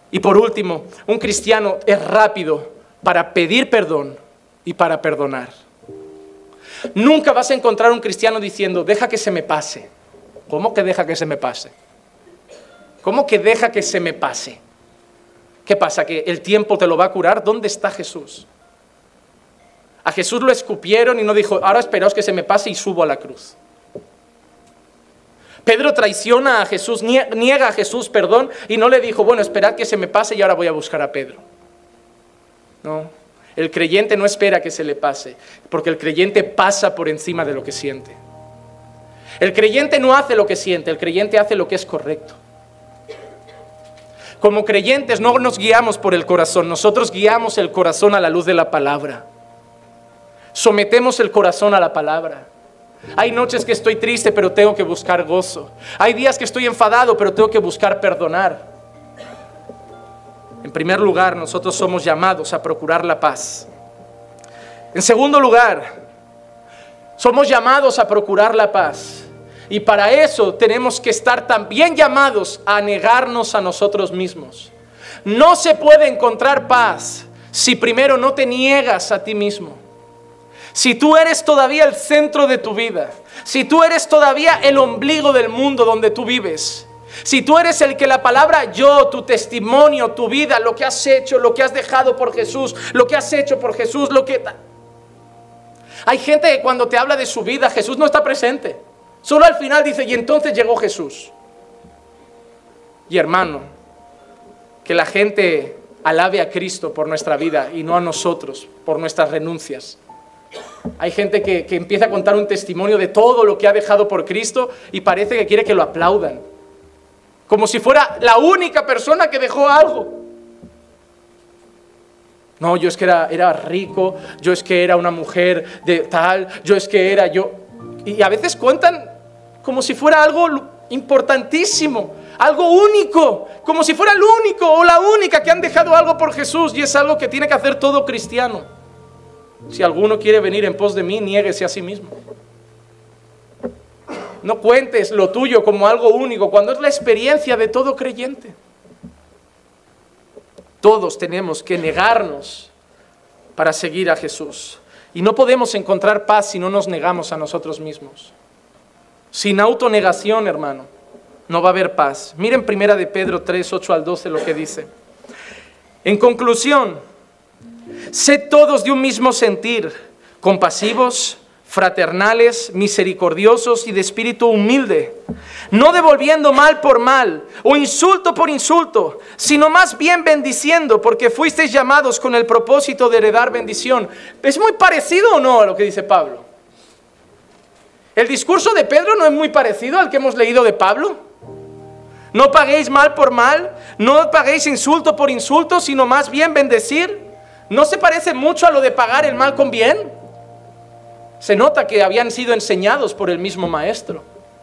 Y por último, un cristiano es rápido para pedir perdón y para perdonar. Nunca vas a encontrar un cristiano diciendo, deja que se me pase. ¿Cómo que deja que se me pase? ¿Cómo que deja que se me pase? ¿Qué pasa? ¿Que el tiempo te lo va a curar? ¿Dónde está Jesús? A Jesús lo escupieron y no dijo, ahora esperaos que se me pase y subo a la cruz. Pedro traiciona a Jesús, niega a Jesús perdón y no le dijo, bueno, esperad que se me pase y ahora voy a buscar a Pedro. No, el creyente no espera que se le pase, porque el creyente pasa por encima de lo que siente. El creyente no hace lo que siente, el creyente hace lo que es correcto. Como creyentes no nos guiamos por el corazón, nosotros guiamos el corazón a la luz de la palabra. Sometemos el corazón a la palabra. Hay noches que estoy triste, pero tengo que buscar gozo. Hay días que estoy enfadado, pero tengo que buscar perdonar. En primer lugar, nosotros somos llamados a procurar la paz. En segundo lugar, somos llamados a procurar la paz. Y para eso tenemos que estar también llamados a negarnos a nosotros mismos. No se puede encontrar paz si primero no te niegas a ti mismo. Si tú eres todavía el centro de tu vida, si tú eres todavía el ombligo del mundo donde tú vives, si tú eres el que la palabra yo, tu testimonio, tu vida, lo que has hecho, lo que has dejado por Jesús, lo que has hecho por Jesús, Hay gente que cuando te habla de su vida, Jesús no está presente. Solo al final dice, y entonces llegó Jesús. Y hermano, que la gente alabe a Cristo por nuestra vida y no a nosotros, por nuestras renuncias. Hay gente que empieza a contar un testimonio de todo lo que ha dejado por Cristo y parece que quiere que lo aplaudan. Como si fuera la única persona que dejó algo. No, yo es que era rico, yo es que era una mujer de tal, yo es que era yo. Y a veces cuentan como si fuera algo importantísimo, algo único, como si fuera el único o la única que han dejado algo por Jesús, y es algo que tiene que hacer todo cristiano. Si alguno quiere venir en pos de mí, niéguese a sí mismo. No cuentes lo tuyo como algo único, cuando es la experiencia de todo creyente. Todos tenemos que negarnos para seguir a Jesús. Y no podemos encontrar paz si no nos negamos a nosotros mismos. Sin autonegación, hermano, no va a haber paz. Miren 1 de Pedro 3, 8 al 12 lo que dice. En conclusión, sed todos de un mismo sentir, compasivos, fraternales, misericordiosos y de espíritu humilde, no devolviendo mal por mal o insulto por insulto, sino más bien bendiciendo, porque fuisteis llamados con el propósito de heredar bendición. ¿Es muy parecido o no a lo que dice Pablo? ¿El discurso de Pedro no es muy parecido al que hemos leído de Pablo? No paguéis mal por mal, no paguéis insulto por insulto, sino más bien bendecir. ¿No se parece mucho a lo de pagar el mal con bien? Se nota que habían sido enseñados por el mismo maestro.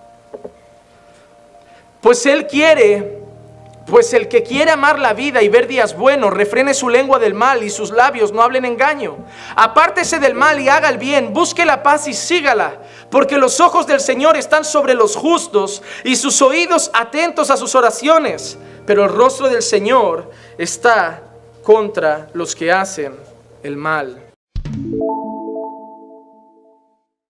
Pues el que quiere amar la vida y ver días buenos, refrene su lengua del mal y sus labios no hablen engaño. Apártese del mal y haga el bien, busque la paz y sígala, porque los ojos del Señor están sobre los justos y sus oídos atentos a sus oraciones, pero el rostro del Señor está contra los que hacen el mal.